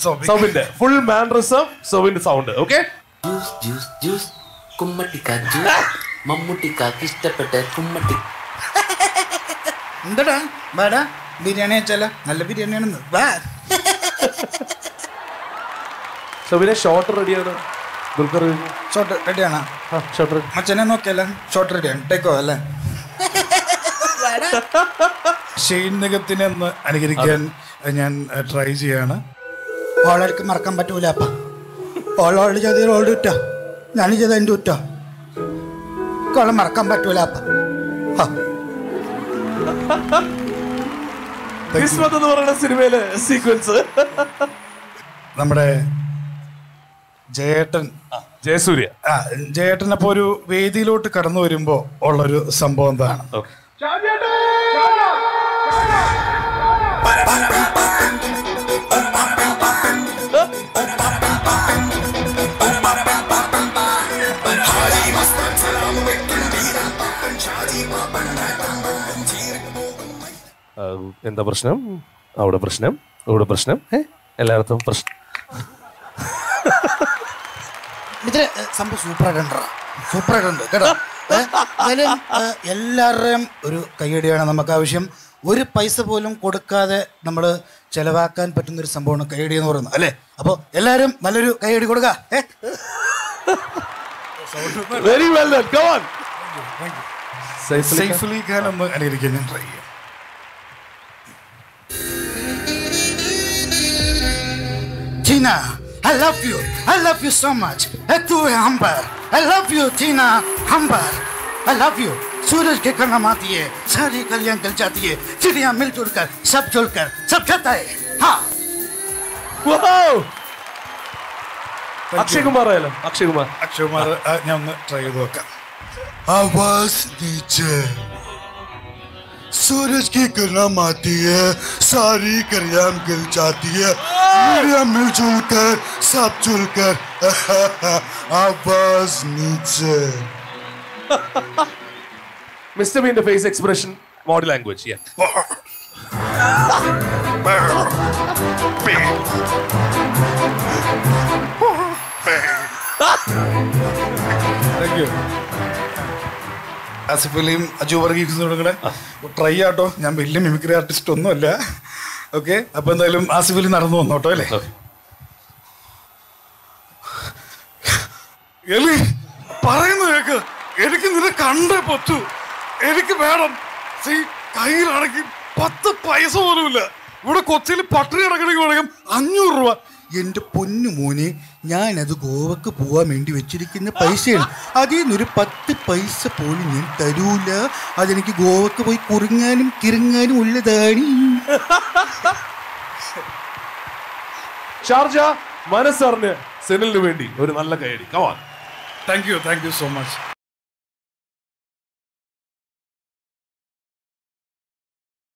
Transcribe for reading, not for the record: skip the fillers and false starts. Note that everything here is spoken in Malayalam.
സൗബിന്റെ ഫുൾ മാനറിസം, സൗബിന്റെ സൗണ്ട്. ഓക്കെ, മമ്മൂട്ടിക്കാക്ക് ഇഷ്ടപ്പെട്ട കുമ്മട്ടി. എന്താടാ വാടാ, ബിരിയാണി വെച്ചാലോ? നല്ല ബിരിയാണിയാണെന്ന്. വാ. സൗബിനെ ഷോട്ട് റെഡിയാണ്. ദുൽഖർ ഷോട്ട് റെഡിയാണോ? ഷോട്ട് മച്ചനെ നോക്കിയല്ലേ, ഷോട്ട് റെഡിയാണ്. ടേക്കോ അല്ലേ? ഷെയ്ൻ നിഗത്തിനെ ഒന്ന് അനുകരിക്കാൻ ഞാൻ ട്രൈ ചെയ്യാണ്. ഓളർക്ക് മറക്കാൻ പറ്റൂല അപ്പ. ഓളോട് ചെയ്ത ഓൾഡ് കുറ്റോ, ഞാൻ ചെയ്ത എൻ്റെ കുറ്റോ. ഓളെ മറക്കാൻ പറ്റൂല അപ്പ. കിസ്മത്ത് എന്ന് പറയുന്ന സിനിമയിലെ സീക്വൻസ് നമ്മുടെ ജയേട്ടൻ, ജയസൂര്യ, ജയേട്ടൻ അപ്പൊ ഒരു വേദിയിലോട്ട് കടന്നു വരുമ്പോ ഉള്ളൊരു സംഭവം എന്താണ്? എന്താ പ്രശ്നം? അവിടെ പ്രശ്നം, ഇവിടെ പ്രശ്നം, എല്ലായിടത്തും പ്രശ്നം. ഇതില് സംഭവം സൂപ്പറായിട്ടുണ്ട്, സൂപ്പറായിട്ടുണ്ട് കേട്ടോ. അതിലും എല്ലാവരുടെയും ഒരു കയ്യടിയാണ് നമുക്ക് ആവശ്യം. ഒരു പൈസ പോലും കൊടുക്കാതെ നമ്മൾ ചെലവാക്കാൻ പറ്റുന്നൊരു സംഭവമാണ് കയ്യടി എന്ന് പറയുന്നത്, അല്ലേ? അപ്പോൾ എല്ലാവരും നല്ലൊരു കയ്യടി കൊടുക്കുക. Very well done, come on. Saif Ali Khan ഒന്ന് അനുകരിക്കാൻ ഞാൻ ട്രൈ ചെയ്യാം. Tina, I love you. I love you so much. Tu hai Amber. I love you, Tina. Amber. I love you. सूरज के कलम आती है, सारी गलियां गल जाती है, चिड़िया मिलजुल कर सब जाता है. हाँ. Wow. അക്ഷയ് കുമാർ ആയാലോ? അക്ഷയ് കുമാർ ഞാൻ ഒന്ന് ട്രൈ ചെയ്ത് നോക്കാം. आवाज नीचे, सूरज की कलम आती है, सारी कलियां गिल जाती है, चिड़िया मिलजुल कर सब जुल कर. आवाज नीचे. മിസ്റ്റർ ബീന്റെ face expression, body language. Thank you. Asif അലിയും അജു വർഗീസും കൂടെ ട്രൈ ആട്ടോ. ഞാൻ വലിയ മിമിക്രി ആർട്ടിസ്റ്റ് ഒന്നുമല്ല. ഓക്കെ, അപ്പൊ എന്തായാലും ആസിഫ് അലി നടന്നു വന്നോട്ടോ, അല്ലേ? എലി പറയുന്നു കേക്ക്, എനിക്ക് നിന്നെ കണ്ടേ പറ്റൂ, എനിക്ക് വേണം. കയ്യിലാണെങ്കിൽ 10 പൈസ പോലുമില്ല. ഇവിടെ കൊച്ചിയിൽ പട്ടിണി കിടക്കണമെങ്കിൽ വേണമെങ്കിൽ 500 രൂപ. എൻ്റെ പൊന്നു മോനെ, ഞാനത് ഗോവക്ക് പോവാൻ വേണ്ടി വെച്ചിരിക്കുന്ന പൈസയാണ്. അതിൽ നിന്നൊരു 10 പൈസ പോലും ഞാൻ തരൂല. അതെനിക്ക് ഗോവക്ക് പോയി കുറുങ്ങാനും കിറുങ്ങാനും ഉള്ളതാണ്. ഷാർജ മനസ്സറിഞ്ഞ് സെനിലിന് വേണ്ടി ഒരു നല്ല കൈയടി. Come on. Thank you so much.